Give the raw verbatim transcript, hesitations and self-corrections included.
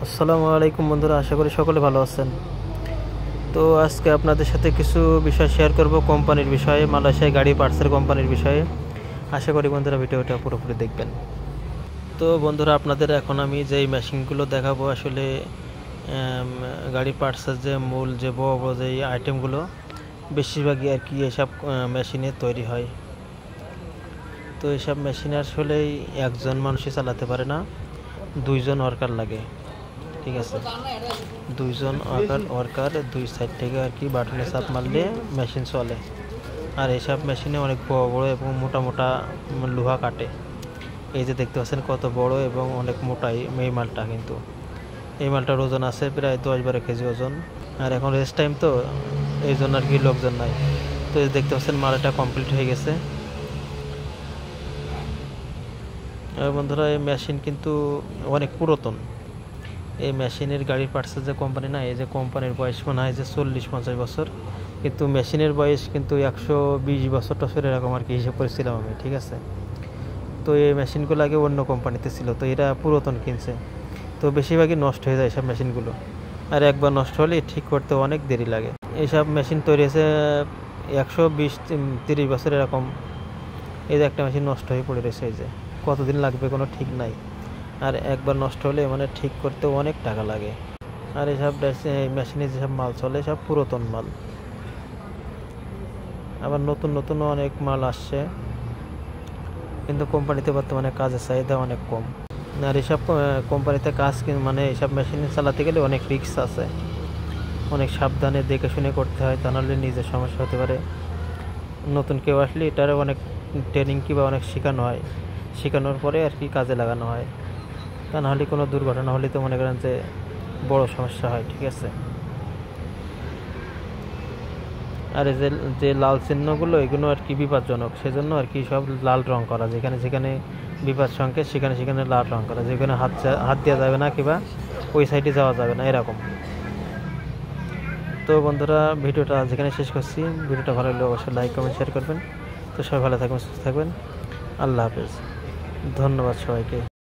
আসসালামু আলাইকুম বন্ধুরা, আশা করি সকলে ভালো আছেন। তো আজকে আপনাদের সাথে কিছু বিষয় শেয়ার করব কোম্পানির বিষয়ে, মালয়েশিয়া গাড়ি পার্টসের কোম্পানির বিষয়ে। আশা করি বন্ধুরা ভিডিওটা পুরোপুরি দেখবেন। তো বন্ধুরা, আপনাদের এখন আমি যেই মেশিনগুলো দেখাবো, আসলে গাড়ি পার্টসের যে মূল যে বড় বড় যেই আইটেমগুলো বেশিরভাগই আর কি এসব মেশিনে তৈরি হয়। তো এসব মেশিন আসলেই একজন মানুষই চালাতে পারে না, দুইজন ওয়ার্কার লাগে। ঠিক আছে, দুইজন ওয়ার্কার ওয়ার্কার দুই সাইড থেকে আর কি বাটনে চাপ মারলে মেশিন চলে। আর এইসব মেশিনে অনেক বড় বড় এবং মোটা মোটা লোহা কাটে। এই যে দেখতে পাচ্ছেন কত বড় এবং অনেক মোটাই এই মালটা, কিন্তু এই মালটার ওজন আছে প্রায় দশ বারো কেজি ওজন। আর এখন রেস্ট টাইম, তো এই জন্য আর কি লোকজন নাই। তো এই দেখতে পাচ্ছেন মালটা কমপ্লিট হয়ে গেছে। আর বন্ধুরা, এই মেশিন কিন্তু অনেক পুরাতন। এই মেশিনের গাড়ির পার্টসের যে কোম্পানি না, এই যে কোম্পানির বয়স মনে হয় যে চল্লিশ পঞ্চাশ বছর, কিন্তু মেশিনের বয়স কিন্তু একশো বিশ বছর টছর এরকম আর কি হিসেব করেছিলাম আমি। ঠিক আছে, তো এই মেশিনগুলো আগে অন্য কোম্পানিতে ছিল, তো এরা পুরাতন কিনছে, তো বেশিরভাগই নষ্ট হয়ে যায় সব মেশিনগুলো। আর একবার নষ্ট হলে ঠিক করতে অনেক দেরি লাগে। এইসব মেশিন তৈরি হয়েছে একশো বিশ তিরিশ বছর এরকম। এই যে একটা মেশিন নষ্ট হয়ে পড়ে রয়েছে, এই যে কতদিন লাগবে কোনো ঠিক নাই। আর একবার নষ্ট হলে মানে ঠিক করতে অনেক টাকা লাগে। আর এসব মেশিনে যেসব মাল চলে সব পুরাতন মাল। আবার নতুন নতুন অনেক মাল আসছে, কিন্তু কোম্পানিতে বর্তমানে কাজের চাহিদা অনেক কম। আর এসব কোম্পানিতে কাজ মানে এসব মেশিন চালাতে গেলে অনেক রিস্ক আছে, অনেক সাবধানে দেখে শুনে করতে হয়, তা নাহলে নিজের সমস্যা হতে পারে। নতুন কেউ আসলে এটার অনেক ট্রেনিং কিংবা অনেক শেখানো হয়, শেখানোর পরে আর কি কাজে লাগানো হয়। তা নাহলে কোনো দুর্ঘটনা হলে তো মনে করেন যে বড় সমস্যা হয়। ঠিক আছে, আর এই যে যে লাল চিহ্নগুলো, এগুলো আর কি বিপজ্জনক, সেজন্য আর কি সব লাল রং করা। যেখানে যেখানে বিপদ সংকেত সেখানে সেখানে লাল রং করা, যেখানে হাত হাত দেওয়া যাবে না কিংবা ওই সাইডে যাওয়া যাবে না, এরকম। তো বন্ধুরা, ভিডিওটা যেখানে শেষ করছি। ভিডিওটা ভালো লাগলে অবশ্যই লাইক কমেন্ট শেয়ার করবেন। তো সবাই ভালো থাকবেন, সুস্থ থাকবেন। আল্লাহ হাফেজ, ধন্যবাদ সবাইকে।